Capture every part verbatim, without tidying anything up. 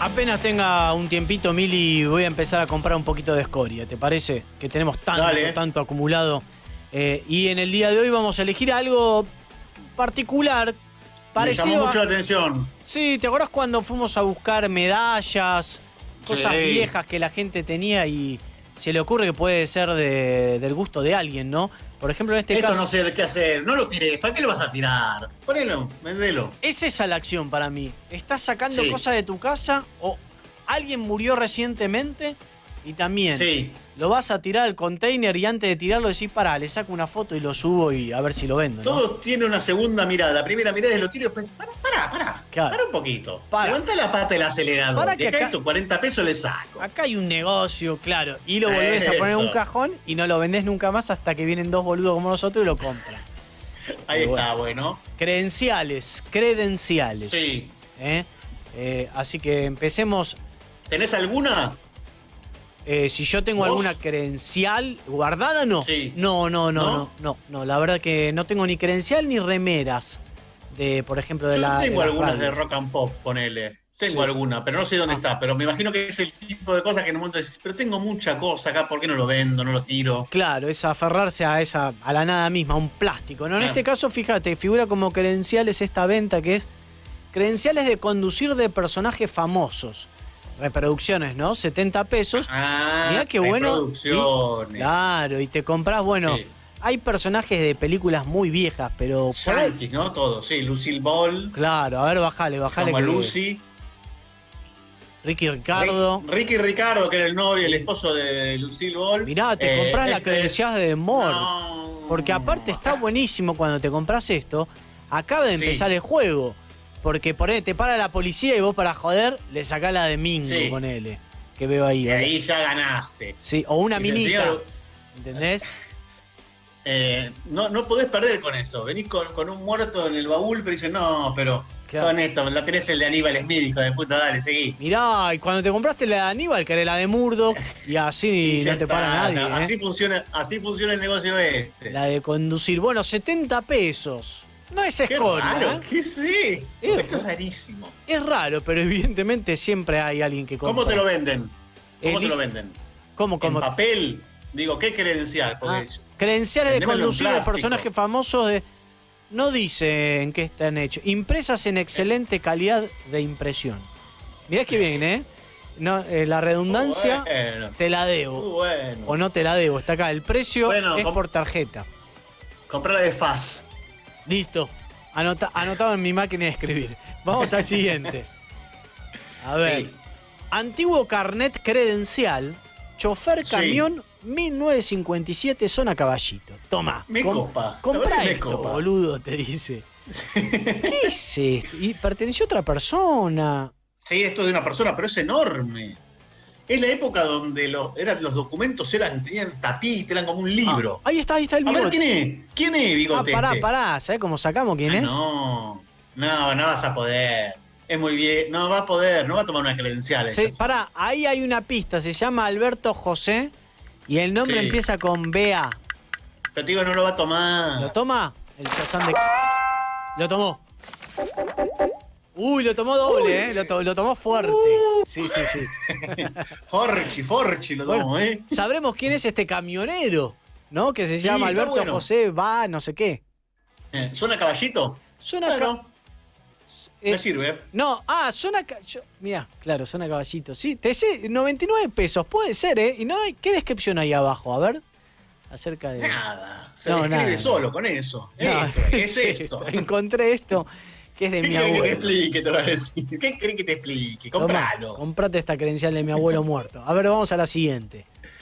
Apenas tenga un tiempito, Mili, voy a empezar a comprar un poquito de escoria, ¿te parece? Que tenemos tanto, Dale. tanto acumulado. Eh, y en el día de hoy vamos a elegir algo particular, parecido Me llamó a... mucho la atención. Sí, ¿te acordás cuando fuimos a buscar medallas, cosas Sí. viejas que la gente tenía y se le ocurre que puede ser de- del gusto de alguien, ¿no? Por ejemplo, en este Esto caso... no sé qué hacer. No lo tirés. ¿Para qué lo vas a tirar? Ponelo, vendelo. Es esa la acción para mí. Estás sacando Sí. cosas de tu casa o alguien murió recientemente y también Sí. lo vas a tirar al container y antes de tirarlo decís, pará, le saco una foto y lo subo y a ver si lo vendo, ¿no? Todo tiene una segunda mirada. La primera mirada es lo tiro y después, pará, pará, pará. Claro. Pará un poquito. Para. Levanta la pata del acelerador. Para De que acá acá- estos cuarenta pesos le saco. Acá hay un negocio, claro, y lo volvés a poner en un Eso. cajón y no lo vendés nunca más hasta que vienen dos boludos como nosotros y lo compran. Ahí Pero está, bueno. Credenciales, credenciales. Sí. ¿Eh? Eh, así que empecemos. ¿Tenés alguna? Eh, si yo tengo ¿Vos? alguna credencial guardada, no. Sí. No, no, no, ¿No? no, no, no. La verdad que no tengo ni credencial ni remeras de, por ejemplo, de Yo la. tengo de las algunas de radios. rock and pop, ponele. Tengo Sí. alguna, pero no sé dónde Ah. está. Pero me imagino que es el tipo de cosas que en un momento decís, pero tengo mucha cosa acá, ¿por qué no lo vendo, no lo tiro? Claro, es aferrarse a esa, a la nada misma, a un plástico. ¿No? En Ah. este caso, fíjate, figura como credenciales esta venta que es credenciales de conducir de personajes famosos. Reproducciones, ¿no? setenta pesos. Ah, Mirá qué bueno. reproducciones. Y- claro, y te compras, bueno, Sí. hay personajes de películas muy viejas, pero por ahí. Yankees, ¿no? Todo, sí. Lucille Ball, Claro, a ver, bajale, bajale. como que- Lucy. Ricky Ricardo. Rick- Ricky Ricardo, que era el novio, el Sí. esposo de Lucille Ball. Mirá, te Eh, compras la este credencial es- de More. No. Porque aparte está buenísimo cuando te compras esto. Acaba de Sí. empezar el juego. Porque por ahí te para la policía y vos para joder le sacás la de Mingo, Sí. ponele. Que veo ahí. Y ¿vale? ahí ya ganaste. Sí, o una Dice, minita. señor, ¿Entendés? Eh, no, no podés perder con esto. Venís con, con un muerto en el baúl, pero dices, no, pero Claro. con esto, la tenés el de Aníbal Smith, hijo de puta, dale, seguí. Mirá, y cuando te compraste la de Aníbal, que era la de Murdoch, y así Y ya no te está, para nadie. ¿eh? Así funciona, así funciona el negocio este. La de conducir. Bueno, setenta pesos. No es Qué escoria. raro, ¿eh? ¿qué es esto? Eh, Esto es rarísimo. Es raro, pero evidentemente siempre hay alguien que compra. ¿Cómo te lo venden? ¿Cómo Eh, te lo lis- venden? ¿Cómo, cómo? ¿En papel? Digo, ¿qué credencial? Porque Ah, credenciales de vendémelo en conducir de plástico. personajes famosos de... No dice en qué están hechos. Impresas en excelente calidad de impresión. Mirá que bien, ¿eh? No, eh, la redundancia Bueno, te la muy debo. bueno. O no te la debo. Está acá. El precio Bueno, es com- por tarjeta. Comprar de F A S. Listo. Anota- anotado en mi máquina de escribir. Vamos al siguiente. A ver. Sí. Antiguo carnet credencial. Chofer Sí. camión mil novecientos cincuenta y siete zona Caballito. Toma. Me com- copa. La Compra verdad que me esto, copa. boludo, te dice. ¿Qué es esto? Y perteneció a otra persona. Sí, esto es de una persona, pero es enorme. Es la época donde los, eran, los documentos eran, tenían tapita, eran como un libro. Ah, ahí está, ahí está el A ver, bigote. ¿quién es? ¿Quién es, Ah, bigote? pará, este? pará. ¿Sabés cómo sacamos quién Ah, es? No, no, no vas a poder. Es muy bien. No va a poder, no va a tomar una credencial. Se- esa. pará, ahí hay una pista. Se llama Alberto José. Y el nombre Sí. empieza con B A. Pero te digo, no lo va a tomar. ¿Lo toma? El Shazam de... Lo tomó. Uy, lo tomó doble, ¿eh? Lo, to- lo tomó fuerte. Sí, sí, sí. Forchi, Forchi lo Bueno, tomo, ¿eh? sabremos quién es este camionero, ¿no? Que se Sí, llama está Alberto bueno. José Va, no sé qué. Eh, ¿Suena caballito? Suena Bueno, ca- eh, me sirve. No, ah, suena... ca- yo- Mirá, claro, suena caballito. Sí, te sé, noventa y nueve pesos, puede ser, ¿eh? Y no hay... ¿Qué descripción hay abajo? A ver. Acerca de... Nada. Se No, describe nada. solo con eso. No, Esto, ¿qué es sí, esto? Encontré esto, que es de ¿Qué mi querés que te abuelo. explique? Te lo voy a decir. ¿Qué querés que te explique? Tomá, Compralo. comprate esta credencial de mi abuelo muerto. A ver, vamos a la siguiente.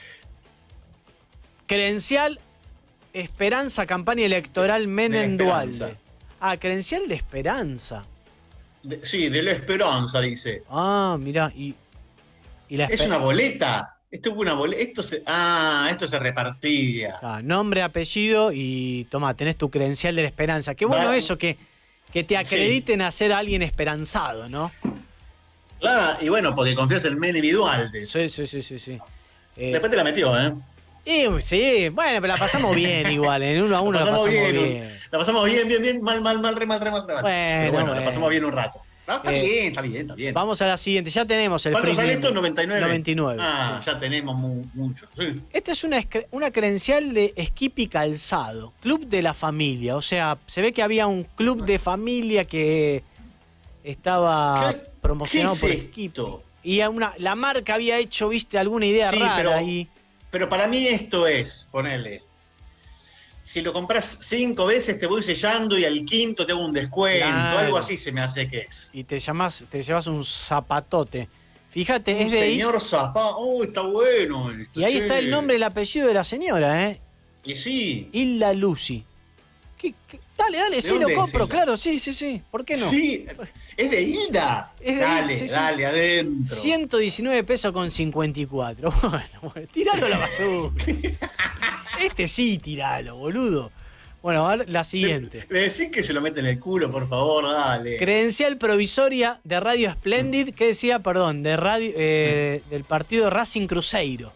Credencial Esperanza, campaña electoral Menem De la Esperanza. Dualde. Ah, credencial de Esperanza. De- sí, de la esperanza, dice. Ah, mirá, y, y la Es espe- una boleta. Esto fue una boleta. Esto se. Ah, esto se repartía. Ah, nombre, apellido y tomá, tenés tu credencial de la Esperanza. Qué bueno Va- eso, que, que te acrediten a ser alguien esperanzado, ¿no? Claro, y bueno, porque confías en Menem y Dualde. Sí, sí, sí, sí, sí. Eh, Después te la metió, ¿eh? y, sí, bueno, pero la pasamos bien igual, en uno a uno la la pasamos pasamos bien, bien. La pasamos bien, bien, bien, mal, mal, mal, re mal, re mal, re mal. Bueno, Pero bueno, bueno. la pasamos bien un rato. Ah, está Eh, bien, está bien, está bien. Vamos a la siguiente. Ya tenemos el ¿Cuánto free sale limit. esto? noventa y nueve. noventa y nueve. Ah, sí. ya tenemos mu- mucho. Sí. Esta es una, escre- una credencial de Skippy Calzado, club de la familia. O sea, se ve que había un club de familia que estaba ¿Qué- promocionado qué por es Skippy. esto? Y a una, la marca había hecho, viste, alguna idea Sí, rara pero- ahí. Pero para mí esto es, ponele. Si lo compras cinco veces te voy sellando y al quinto te hago un descuento. Claro. Algo así se me hace que es. Y te llamas, te llevas un zapatote. Fíjate, Un es de ahí. señor Zapá. Oh, está bueno esto, Y ahí che. está el nombre y el apellido de la señora, ¿eh? Y sí. Hilda Lucy. ¿Qué- qué? Dale, dale, ¿De sí, lo dónde es compro, Hilda? claro, sí, sí, sí. ¿Por qué no? Sí, es de Hilda. Es de dale, Hilda, sí, sí. dale, adentro. ciento diecinueve pesos con cincuenta y cuatro. Bueno, bueno, tiralo a la basura. Este sí, tiralo, boludo. Bueno, a ver, la siguiente. Le decís que se lo mete en el culo, por favor, dale. Credencial provisoria de Radio Splendid, ¿qué decía? Perdón, de radio, eh, del partido Racing Cruzeiro.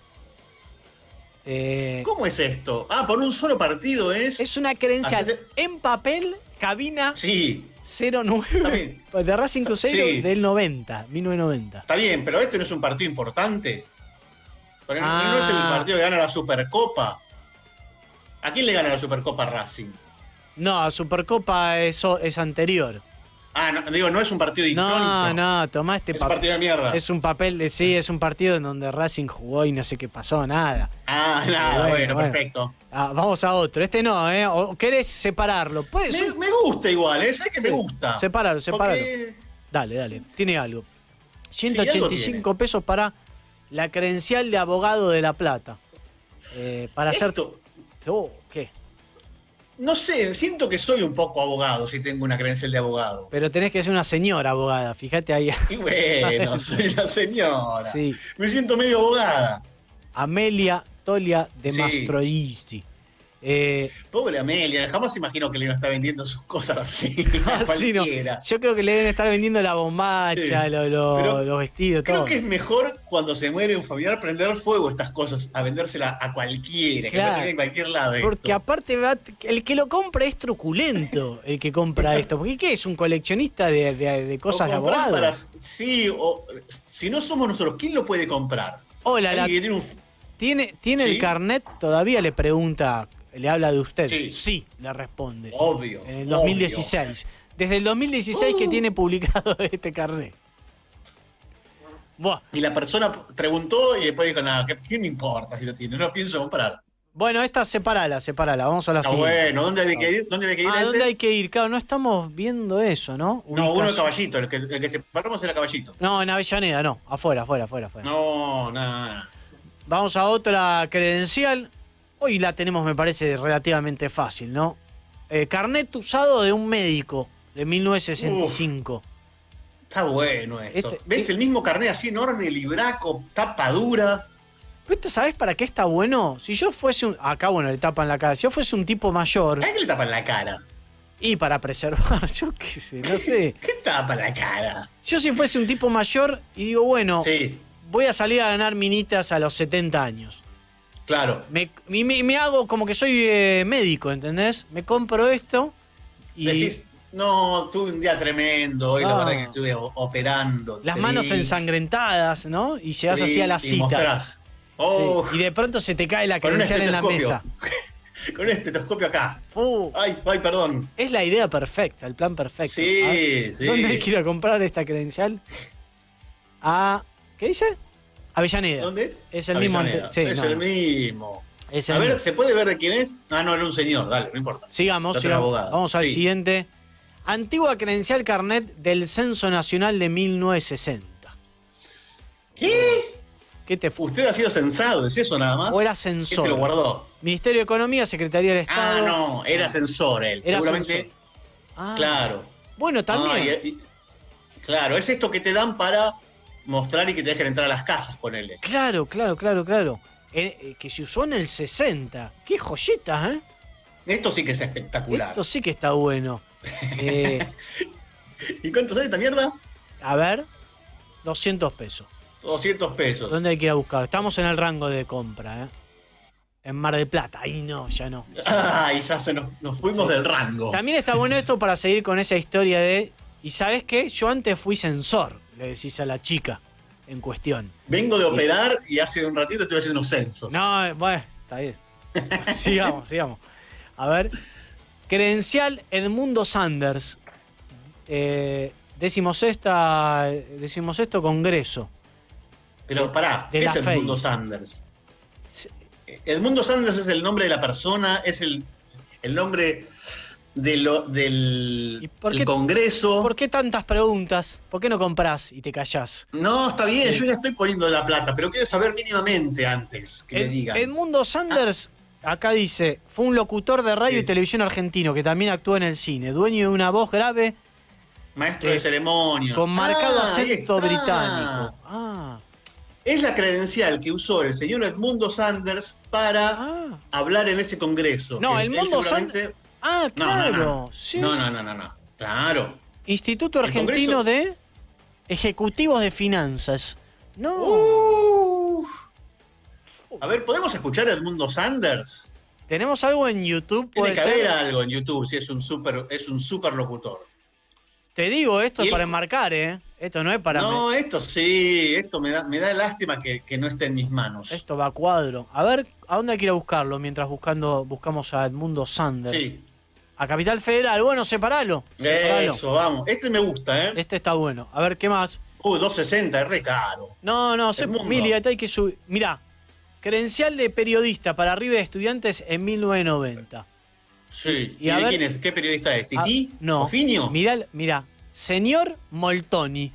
Eh, ¿Cómo es esto? Ah, por un solo partido es. es una credencial Hacete- en papel, cabina Sí, cero Está nueve bien. de Racing Cruzeiro Sí. del noventa, mil novecientos noventa. está bien, pero este no es un partido importante. Pero Ah. no es el partido que gana la Supercopa. ¿A quién le gana la Supercopa Racing? No, Supercopa es, es anterior. Ah, no, digo, no es un partido icónico. No, no, tomá este Es un papel. partido de mierda. Es un papel, de, sí, es un partido en donde Racing jugó y no sé qué pasó, nada. Ah, nada, Bueno, bueno, bueno. perfecto. Ah, vamos a otro. Este no, ¿eh? ¿O querés separarlo? Puede Me, ser. me gusta igual, ¿eh? ¿Sabes que Sí. me gusta? Sepáralo, sepáralo. Porque- Dale, dale. Tiene algo. ciento algo ochenta y cinco pesos para la credencial de abogado de La Plata. Eh, para hacer. Esto, Oh, ¿qué? no sé, siento que soy un poco abogado si tengo una credencial de abogado. Pero tenés que ser una señora abogada, fíjate ahí. Y bueno, soy la señora. Sí. Me siento medio abogada. Amelia Tolia de Sí. Mastroianni. Eh, Pobre Amelia, jamás imagino que le iba a estar vendiendo sus cosas así a así no. cualquiera. Yo creo que le deben estar vendiendo la bombacha, Sí. lo- lo- Pero los vestidos, Creo todo. que es mejor cuando se muere un familiar prender fuego estas cosas, a vendérsela a cualquiera, Claro. que no tenga en cualquier lado. Porque esto. aparte va, el que lo compra es truculento, el que compra esto. Porque ¿qué es? ¿Un coleccionista de, de- de cosas O de comprar abogado? para- sí, o si no somos nosotros, ¿quién lo puede comprar? Hola, la- Alguien que tiene un- ¿tiene, ¿tiene ¿Sí? el carnet? Todavía le pregunta, le habla de usted. Sí. le responde. Obvio. En el obvio. dos mil dieciséis. Desde el dos mil dieciséis que Uh. tiene publicado este carnet. Buah. Y la persona preguntó y después dijo, nada, ¿qué, qué me importa si lo tiene? No pienso comprar. Bueno, esta separala, separala. Vamos a la Está siguiente. bueno, ¿dónde hay que ir? ¿Dónde hay que ir Ah, a ese? ¿dónde hay que ir? Claro, no estamos viendo eso, ¿no? No, uno de Ubicación. caballito, el que, el que separamos era caballito. No, en Avellaneda, no. Afuera, afuera, afuera, afuera. No, nada. Vamos a otra credencial. Hoy la tenemos, me parece, relativamente fácil, ¿no? Eh, carnet usado de un médico de mil novecientos sesenta y cinco. Está bueno esto. Este- ¿Ves este- el mismo carnet así enorme, libraco, tapa dura? ¿Pero esto sabes para qué está bueno? Si yo fuese un... Acá, bueno, le tapan la cara. Si yo fuese un tipo mayor... ¿A qué le tapan la cara? Y para preservar, yo qué sé, no sé. ¿Qué tapa la cara? Yo si fuese un tipo mayor y digo, bueno, Sí, voy a salir a ganar minitas a los setenta años. claro. Me, y me, me hago como que soy eh, médico, ¿entendés? Me compro esto y Decís, no, tuve un día tremendo, hoy la Ah. verdad que estuve o- operando. las manos tri, ensangrentadas, ¿no? Y llegas tri, así a la y cita. mostrás. Sí, Oh, y de pronto se te cae la con un credencial en la mesa. estetoscopio. Con un estetoscopio acá. Fu, Ay, ay, perdón. es la idea perfecta, el plan perfecto. Sí, A ver, sí. ¿dónde hay que ir a comprar esta credencial? A... ¿Qué dice? Avellaneda. ¿Dónde es? Es el mismo Avellaneda. ante- sí, es no, el no. mismo. Es el A ver, mismo. ¿se puede ver de quién es? Ah, no, era un señor, dale, no importa. Sigamos, Otro sigamos. abogado. Vamos al Sí. siguiente. Antigua credencial carnet del Censo Nacional de mil novecientos sesenta. ¿Qué? ¿Qué te fue? ¿Usted ha sido censado? ¿Es eso nada más? ¿O era ¿Quién censor? te lo guardó? Ministerio de Economía, Secretaría del Ah, Estado. no, era censor él. Era Seguramente, censor. Ah, claro. Bueno, también. Ah, y- y- claro, es esto que te dan para mostrar y que te dejen entrar a las casas, ponele. Claro, claro, claro, claro. Eh, eh, que se usó en el sesenta. Qué joyita, ¿eh? Esto sí que es espectacular. Esto sí que está bueno. Eh, ¿Y cuánto sale esta mierda? a ver, doscientos pesos. doscientos pesos. ¿Dónde hay que ir a buscar? Estamos en el rango de compra, ¿eh? En Mar del Plata. Ahí no, ya no. Ay, ya se nos, nos fuimos Sí. del rango. También está bueno esto para seguir con esa historia de Y ¿sabés qué? Yo antes fui censor, le decís a la chica en cuestión. Vengo de operar y hace un ratito estoy haciendo unos censos. No, bueno, está bien. sigamos, sigamos. A ver. Credencial Edmundo Sanders. Eh, decimosexta, decimosexto congreso. Pero pará, de ¿qué la es F E I? Edmundo Sanders? Edmundo Sanders es el nombre de la persona, es el, el nombre de lo, del ¿Y por el qué- Congreso. ¿Por qué tantas preguntas? ¿Por qué no comprás y te callás? No, está bien, Sí. yo ya estoy poniendo la plata, pero quiero saber mínimamente antes que me Ed- digan. Edmundo Sanders, acá dice, fue un locutor de radio Sí. y televisión argentino que también actuó en el cine, dueño de una voz grave Maestro eh, de ceremonias. con marcado Ah, ahí acento está. británico. Ah, Es la credencial que usó el señor Edmundo Sanders para ah. hablar en ese congreso. No, Él- él Edmundo seguramente- Sanders. Ah, No, no, claro. no. Sí, No, sí. no, no, no, no. Claro. Instituto El Argentino Congreso- de Ejecutivos de Finanzas. No. Uf. A ver, ¿podemos escuchar a Edmundo Sanders? ¿Tenemos algo en YouTube? Tiene Puede que ser. haber algo en YouTube, si es un super, es un super locutor. Te digo, esto Y es él- para enmarcar, ¿eh? Esto no es para... No, me- esto sí, esto me da, me da lástima que, que no esté en mis manos. Esto va a cuadro. A ver, ¿a dónde hay que ir a buscarlo mientras buscando, buscamos a Edmundo Sanders? Sí, A Capital Federal. Bueno, separalo. separalo. eso, vamos. Este me gusta, ¿eh? Este está bueno. A ver, ¿qué más? Uh, doscientos sesenta, es re caro. No, no, se, Edmundo. Mili, acá hay que subir. Mirá, credencial de periodista para arriba de estudiantes en mil novecientos noventa. Sí. Y ¿Y, a de ver- quién es? ¿Qué periodista es? ¿Tití? Ah, no. ¿Ofinio? Mirá, mirá. Señor Moltoni.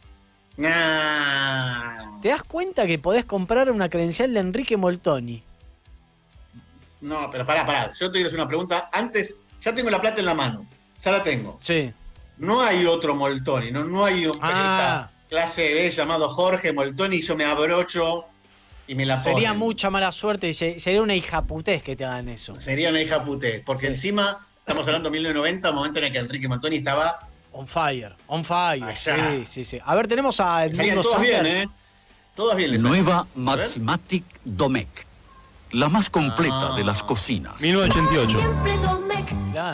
Nah. ¿Te das cuenta que podés comprar una credencial de Enrique Moltoni? No, pero pará, pará. Yo te quiero hacer una pregunta. Antes, ya tengo la plata en la mano. Ya la tengo. Sí. No hay otro Moltoni, no, no hay un periodista Ah. clase B llamado Jorge Moltoni y yo me abrocho y me la ponen. Sería mucha mala suerte y se- sería una hijaputés que te hagan eso. Sería una hija putés, porque Sí. encima estamos hablando de mil novecientos noventa, momento en el que Enrique Moltoni estaba... On fire, on fire. Allá. Sí, sí, sí. A ver, tenemos a Salían Edmundo todos Sanders. bien, ¿eh? Todos bien les Nueva salían. A ver. Maximatic Domec, la más completa Ah. de las cocinas. mil novecientos ochenta y ocho. Siempre Domecq. Claro.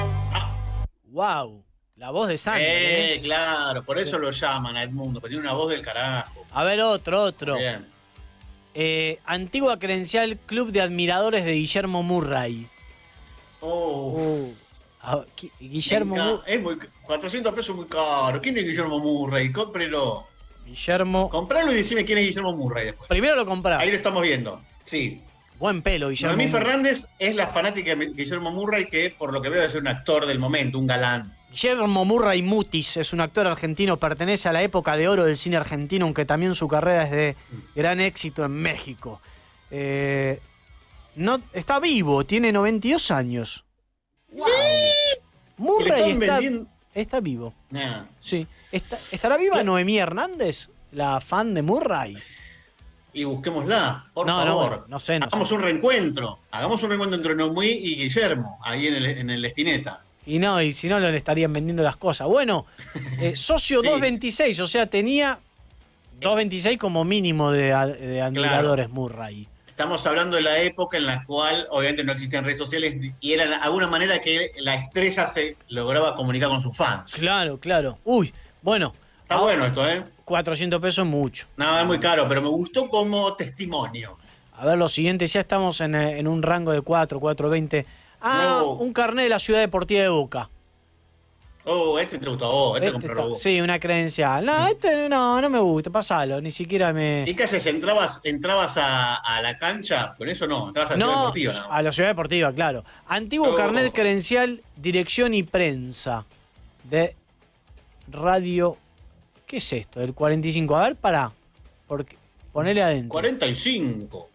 Wow. La voz de Sanders. Eh, ¿eh? claro, por eso lo llaman a Edmundo, porque tiene una voz del carajo. A ver, otro, otro. Bien. Eh, antigua credencial Club de Admiradores de Guillermo Murray. Oh, Uh, ah, Gui- Guillermo, me enca- Mu- es muy, cuatrocientos pesos muy caro. ¿Quién es Guillermo Murray? Cómprelo. Guillermo. Compralo y decime quién es Guillermo Murray después. Primero lo comprás. Ahí lo estamos viendo. Sí. Buen pelo, Guillermo. Noemí Murray. Fernández es la fanática de Guillermo Murray, que por lo que veo es un actor del momento, un galán. Guillermo Murray Mutis es un actor argentino, pertenece a la época de oro del cine argentino, aunque también su carrera es de gran éxito en México. Eh, no, está vivo, tiene noventa y dos años. Wow. Y le Murray están está, vendiendo... está vivo. Nah. Sí. Está- ¿Estará viva Claro. Noemí Hernández, la fan de Murray? Y busquémosla, por No, no, favor. no sé, no Hagamos sé. un reencuentro. Hagamos un reencuentro entre Noemí y Guillermo, ahí en el, en el Espineta. Y no, y si no, le estarían vendiendo las cosas. Bueno, eh, socio Sí. doscientos veintiséis, o sea, tenía doscientos veintiséis como mínimo de, a- de admiradores Murray. Estamos hablando de la época en la cual obviamente no existían redes sociales y era de alguna manera que la estrella se lograba comunicar con sus fans. Claro, claro. Uy, bueno. Está ahora, bueno esto, ¿eh? cuatrocientos pesos es mucho. Nada, es muy caro, pero me gustó como testimonio. A ver, lo siguiente, ya estamos en, eh, en un rango de cuatro, cuatro veinte. Ah, No. un carnet de la Ciudad Deportiva de Boca. Oh, este te gustó a vos, este, Este compró está- vos. sí, una credencial. No, este no, no me gusta, pasalo, ni siquiera me... ¿Y qué haces? ¿Entrabas, entrabas a, a la cancha? Con eso no, entrabas a la Ciudad No, Deportiva. nada más. a la Ciudad Deportiva, claro. Antiguo Oh. carnet credencial, dirección y prensa de radio... ¿Qué es esto? Del cuarenta y cinco. A ver, pará. Porque, ponele adentro. cuarenta y cinco.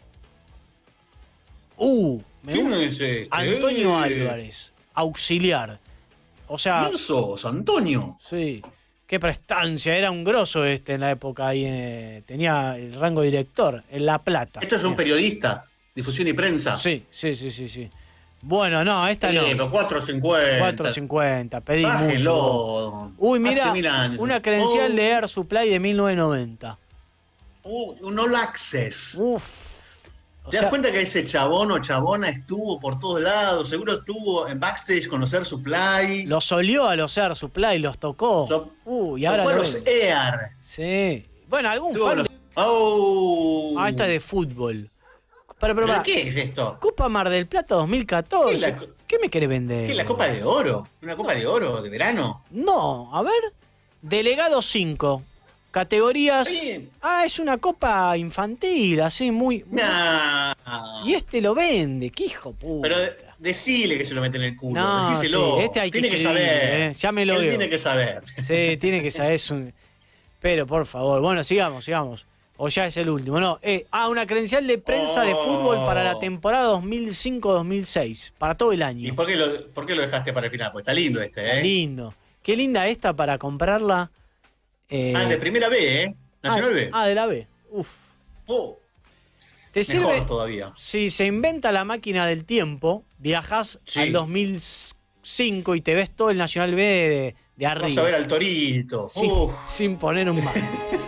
Uh, me ¿Quién gusta. es este? Antonio Eh, Álvarez, auxiliar. O sea, ¿Quién sos, Antonio? sí, qué prestancia, era un grosso este en la época ahí, eh, tenía el rango de director en La Plata. Esto es un Bien. periodista, difusión y prensa. Sí, sí, sí, sí, sí. Bueno, no, esta Eh, no. pero cuatro cincuenta. cuatro cincuenta, pedí mucho. Bájelo. Uy, Hace mira, mil años. una credencial Oh, de Air Supply de mil novecientos noventa. uh, un All Access. Uf. O ¿Te das sea, cuenta que ese chabón o chabona estuvo por todos lados? Seguro estuvo en backstage con los Air Supply. los olió a los Air Supply, los tocó. Lo- Uh, y ahora tocó a lo los ven. Air. Sí. Bueno, algún Estuvo fan con los- de... ¡Oh! Ah, esta es de fútbol. Pero, pero, ¿Pero pará, qué es esto? Copa Mar del Plata dos mil catorce. ¿Qué es la- ¿Qué me quiere vender? ¿Qué es la Copa de Oro? ¿Una Copa de Oro de verano? No, a ver. Delegado cinco. Categorías. Oye. Ah, es una copa infantil, así, muy. muy- Nah. Y este lo vende, qué hijo puta. Pero de- decile que se lo mete en el culo. No, Decíselo. sí, este hay que tiene que, escribir, saber. eh, ya me lo Él veo. tiene que saber. Sí, tiene que saber. Es un... Pero por favor, bueno, sigamos, sigamos. O ya es el último, no. Eh, ah, una credencial de prensa de Oh. fútbol para la temporada dos mil cinco dos mil seis. Para todo el año. ¿Y por qué, lo, por qué lo dejaste para el final? Pues está lindo este, Está ¿eh? lindo. Qué linda esta para comprarla. Eh, Ah, de primera B, ¿eh? Nacional ah, B. Ah, de la B. Uf. Oh, Te mejor sirve. todavía. Si se inventa la máquina del tiempo, viajas Sí. al dos mil cinco y te ves todo el Nacional B de, de Vamos arriba. a ver al Torito. sin, Uf. sin poner un mano.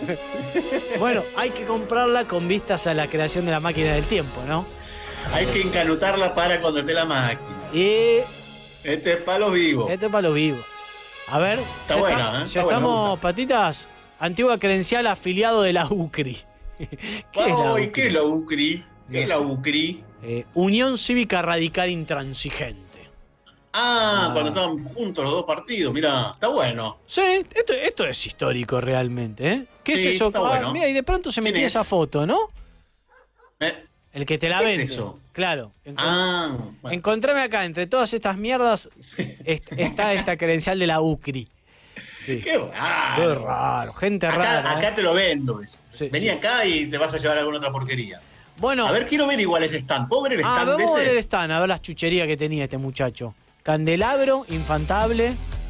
Bueno, hay que comprarla con vistas a la creación de la máquina del tiempo, ¿no? Hay que encanutarla para cuando esté la máquina. Y Este es palo vivo. este para lo vivo. A ver, Está ya buena, está- ¿eh? ya Está buena, me estamos, gusta. patitas. Antigua credencial afiliado de la UCRI. ¿Qué es la Ay, ¿qué es UCRI? la UCRI? ¿Qué No es la sé. UCRI? Eh, Unión Cívica Radical Intransigente. Ah, Ah. cuando estaban juntos los dos partidos. Mira, está bueno. Sí, esto, esto es histórico realmente, ¿eh? ¿Qué Sí, es eso? está Ah, bueno. mira, y de pronto se ¿Quién metía es? esa foto, ¿no? ¿Eh? El que te la ¿Qué es vende. eso? Claro. Encon- Ah, bueno. Encontrame acá, entre todas estas mierdas, est- está esta credencial de la UCRI. Sí. Qué raro. Qué raro, gente Acá, rara. acá ¿eh? te lo vendo. ¿ves? Sí, Vení sí. acá y te vas a llevar alguna otra porquería. Bueno, A ver, quiero ver igual ese stand. ¿Puedo ver el ah, stand de vamos a ver el ese? stand, a ver las chucherías que tenía este muchacho. Candelabro, infantable,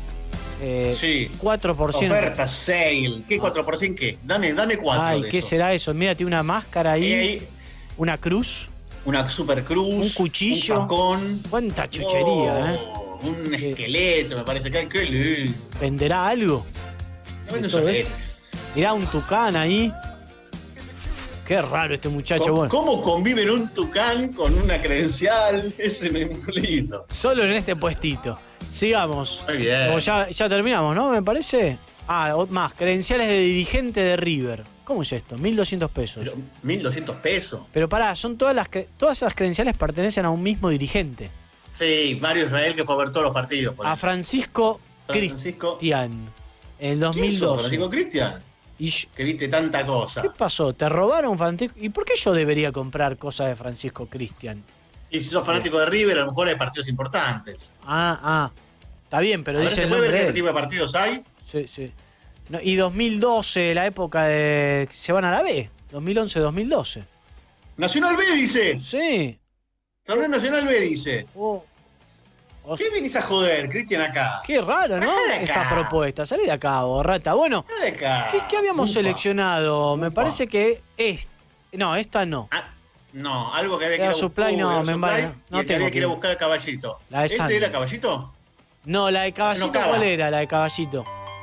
eh, Sí. cuatro por ciento. Oferta, sale. ¿Qué cuatro por ciento qué? Dame, dame cuatro Ay, de ¿qué esos. será eso? Mira, tiene una máscara ahí, Y ahí, una cruz, una super cruz. un cuchillo. Un facón. Cuánta chuchería, ¿eh? Oh, Un Sí. esqueleto, me parece que hay. Qué lindo. ¿Venderá algo? No vende un Todo soplete. esto. Mirá un tucán ahí. Qué raro este muchacho, ¿Cómo, bueno. cómo conviven un tucán con una credencial? Ese es muy lindo. Solo en este puestito. Sigamos. Muy bien. Como ya, ya terminamos, ¿no? Me parece. Ah, o- más. Credenciales de dirigente de River. ¿Cómo es esto? mil doscientos pesos. Pero, mil doscientos pesos. Pero pará, son todas las cre- todas esas credenciales pertenecen a un mismo dirigente. Sí, Mario Israel que fue a ver todos los partidos. por A ejemplo. Francisco Francisco. Cristian. En el ¿Quién sos, dos mil doce. Francisco Cristian? Y yo- Que viste tanta cosa. ¿Qué pasó? ¿Te robaron Francisco? ¿Y por qué yo debería comprar cosas de Francisco Cristian? Y si sos fanático de River, a lo mejor hay partidos importantes. Ah, ah. Está bien, pero a ver, dice ¿se el puede ver nombre. qué de él. tipo de partidos hay? Sí, sí. No, y dos mil doce, la época de. Se van a la B. dos mil once dos mil doce. Nacional B dice. Sí. Torneo Nacional B dice. Oh. O- ¿Qué venís a joder, Cristian, acá? Qué raro, ¿no? Bajá de acá. Esta propuesta. Salí de acá, borrata. Bueno, Ven de acá. ¿qué, qué habíamos Ufa. seleccionado? Me Ufa. parece que es. No, esta no. Ah, no, algo que había que Era ir a supply, buscar. no, era me supply, embala. No y el que tengo había que ir a que- buscar el caballito. La de ¿Este Sanders. era caballito? No, la de caballito, No, Cava. ¿cuál era? La de caballito.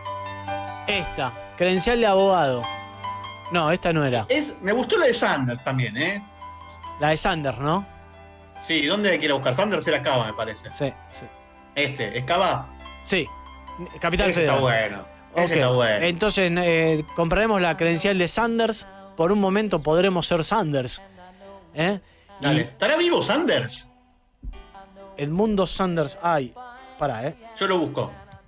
Esta. Credencial de abogado. No, esta no era. Es, me gustó la de Sanders también, ¿eh? La de Sanders, ¿no? Sí, ¿dónde hay que ir a buscar? Sanders era Cava, me parece. Sí, sí. Este, ¿es Cava? Sí. Capital Ese Federal. está bueno. Ese Ok, está bueno. Entonces eh, compraremos la credencial de Sanders. Por un momento podremos ser Sanders. ¿Eh? Dale. Y ¿Estará vivo Sanders? Edmundo Sanders. Ay, pará, ¿eh? Yo lo busco.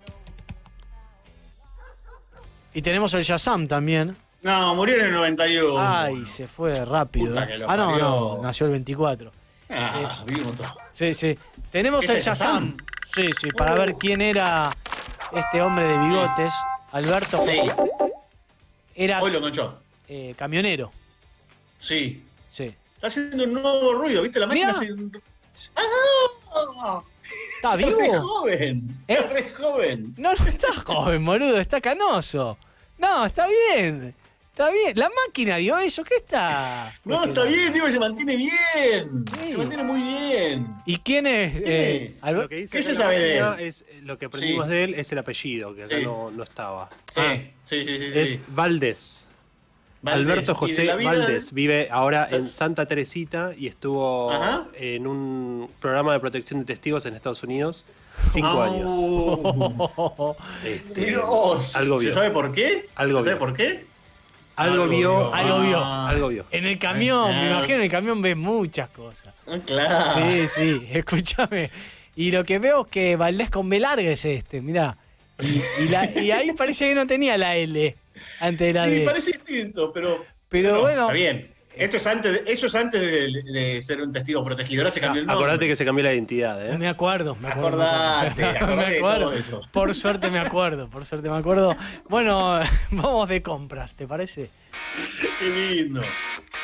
Y tenemos el Shazam también. No, murió en el noventa y uno. Ay, se fue rápido. Puta ¿eh? que lo Ah, no, parió. no, nació el veinticuatro. Ah, vivimos todos. Sí, sí. Tenemos ¿Este el es Shazam. Shazam? Sí, sí, para Uh. ver quién era este hombre de bigotes. Alberto Sí. José. Era Hoy lo encontró. eh, camionero. Sí. Sí. Está haciendo un nuevo ruido, ¿viste? La máquina Mirá. hace un... ¡Ah! ¿Está Es re vivo? joven. ¿Eh? Es re joven. No, no está joven, boludo, está canoso. No, está bien. Está bien. La máquina dio eso, ¿qué está? No, está bien, digo, se mantiene bien. Sí. Se mantiene muy bien. ¿Y quién es? ¿Quién eh, es? Alber- Lo que dice ¿Qué acá se en la sabe de página él? es lo que aprendimos Sí. de él es el apellido, que acá Sí. no, no estaba. Sí, Ah. sí, sí, sí. Es sí. Valdés. Valdés. Alberto Y de José la vida- Valdés vive ahora en Santa Teresita y estuvo Ajá. en un programa de protección de testigos en Estados Unidos cinco Ah, años. Oh, Este, Mira, oh, algo ¿Se vio. sabe por qué? Algo ¿Se sabe vio. por qué? Algo Algo vio. vio. Algo vio. Ah. Algo vio. En el camión, me Ah. imagino en el camión ves muchas cosas. Ah, Claro. Sí, sí, escúchame. Y lo que veo es que Valdés con B larga es este, mirá. Y, y, la- y ahí parece que no tenía la L antes de la Sí, D. parece distinto, pero. Pero no, bueno. Está bien. Esto es antes de, eso es antes de, de ser un testigo protegido. Ahora se cambió el nombre. Acordate que se cambió la identidad, ¿eh? Me acuerdo, me acuerdo. Acordate, me acuerdo. acordate Me de acuerdo. todo eso. Por suerte me acuerdo, por suerte me acuerdo. Bueno, vamos de compras, ¿te parece? Qué lindo.